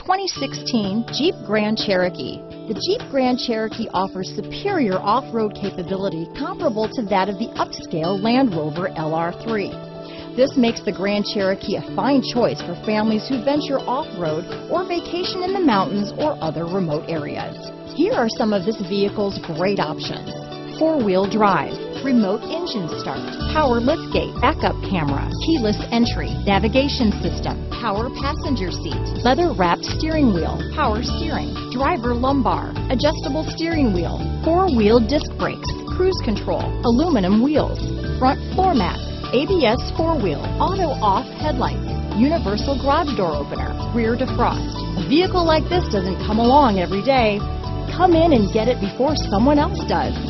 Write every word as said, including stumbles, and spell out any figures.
twenty sixteen Jeep Grand Cherokee. The Jeep Grand Cherokee offers superior off-road capability comparable to that of the upscale Land Rover L R three. This makes the Grand Cherokee a fine choice for families who venture off-road or vacation in the mountains or other remote areas. Here are some of this vehicle's great options: four-wheel drive, remote engine start, power liftgate, backup camera, keyless entry, navigation system, power passenger seat, leather-wrapped steering wheel, power steering, driver lumbar, adjustable steering wheel, four-wheel disc brakes, cruise control, aluminum wheels, front floor mats, A B S four-wheel, auto-off headlights, universal garage door opener, rear defrost. A vehicle like this doesn't come along every day. Come in and get it before someone else does.